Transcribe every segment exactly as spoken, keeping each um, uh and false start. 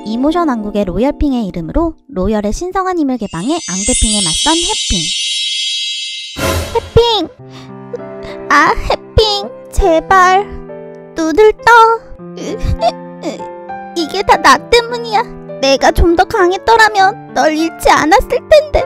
이모션 왕국의 로열핑의 이름으로 로열의 신성한 힘을 개방해 앙대핑에 맞선 해핑. 해핑! 아, 해핑! 제발 눈을 떠. 이게 다 나 때문이야. 내가 좀 더 강했더라면 널 잃지 않았을 텐데.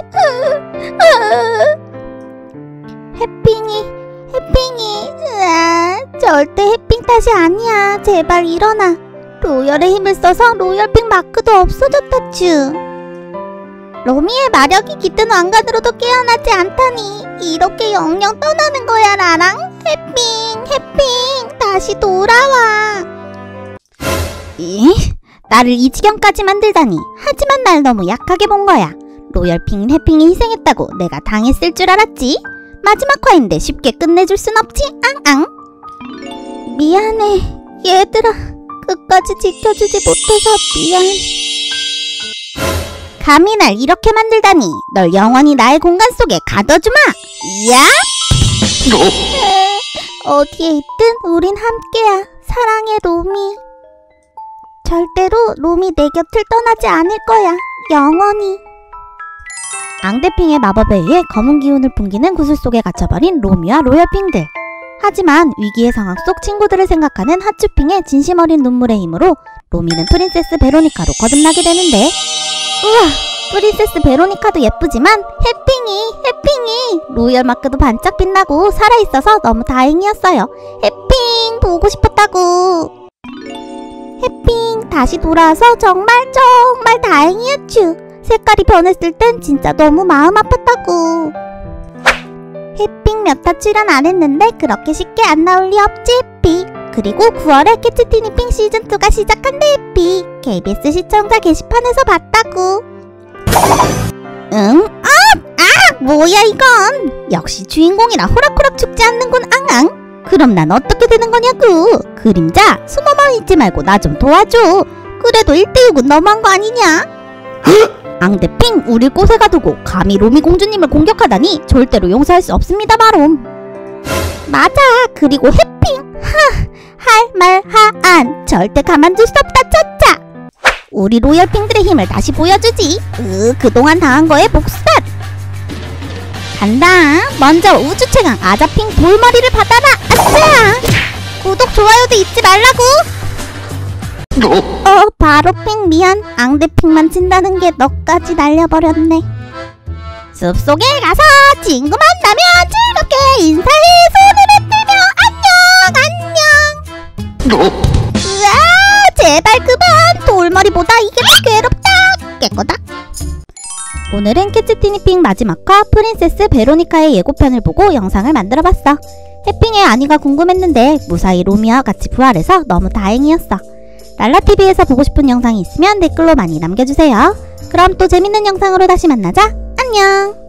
해핑이, 해핑이, 으아, 절대 해핑 탓이 아니야. 제발 일어나. 로열의 힘을 써서 로열핑 마크도 없어졌다쭈. 로미의 마력이 깃든 왕관으로도 깨어나지 않다니 이렇게 영영 떠나는 거야 나랑? 해핑, 해핑, 다시 돌아와. 이? 나를 이 지경까지 만들다니. 하지만 날 너무 약하게 본 거야. 로열핑 해핑이 희생했다고 내가 당했을 줄 알았지? 마지막 화인데 쉽게 끝내줄 순 없지? 앙앙. 미안해 얘들아. 끝까지 지켜주지 못해서 미안. 감히 날 이렇게 만들다니. 널 영원히 나의 공간 속에 가둬주마. 야! 어디에 있든 우린 함께야. 사랑해 로미. 절대로 로미 내 곁을 떠나지 않을 거야. 영원히. 앙대핑의 마법에 의해 검은 기운을 풍기는 구슬 속에 갇혀버린 로미와 로열핑들. 하지만 위기의 상황 속 친구들을 생각하는 하츄핑의 진심 어린 눈물의 힘으로 로미는 프린세스 베로니카로 거듭나게 되는데, 우와! 프린세스 베로니카도 예쁘지만 해핑이, 해핑이! 로열 마크도 반짝 빛나고 살아있어서 너무 다행이었어요. 해핑! 보고 싶었다고! 해핑! 다시 돌아와서 정말 정말 다행이었쥬. 색깔이 변했을 땐 진짜 너무 마음 아팠다고. 해핑 몇 화 출연 안 했는데 그렇게 쉽게 안 나올 리 없지 해피. 그리고 구월에 캐치티니핑 시즌이가 시작한대 해피. 케이비에스 시청자 게시판에서 봤다고. 응? 아! 아! 뭐야 이건! 역시 주인공이라 호락호락 죽지 않는군 앙앙. 그럼 난 어떻게 되는 거냐고. 그림자 숨어만 있지 말고 나 좀 도와줘. 그래도 일 대 육은 너무한 거 아니냐? 앙대핑 우릴 꽃에 가두고 감히 로미 공주님을 공격하다니 절대로 용서할 수 없습니다 마롬. 맞아. 그리고 해핑 하! 할 말 하안 절대 가만둘 수 없다 짜짜. 우리 로열핑들의 힘을 다시 보여주지. 으 그동안 당한 거에 복수다. 간다. 먼저 우주 최강 아자핑 돌머리를 받아라. 아싸. 구독 좋아요도 잊지 말라고. 어, 바로핑 미안. 앙대핑만 친다는 게 너까지 날려버렸네. 숲속에 가서 친구 만나면 즐겁게 인사해 손을 흔들며 안녕 안녕. 으아 제발 그만. 돌머리보다 이게 더 괴롭다. 깨꼬닥. 오늘은 캐치티니핑 마지막화 프린세스 베로니카의 예고편을 보고 영상을 만들어봤어. 해핑의 안위가 궁금했는데 무사히 로미와 같이 부활해서 너무 다행이었어. 랄라티비에서 보고 싶은 영상이 있으면 댓글로 많이 남겨주세요. 그럼 또 재밌는 영상으로 다시 만나자. 안녕.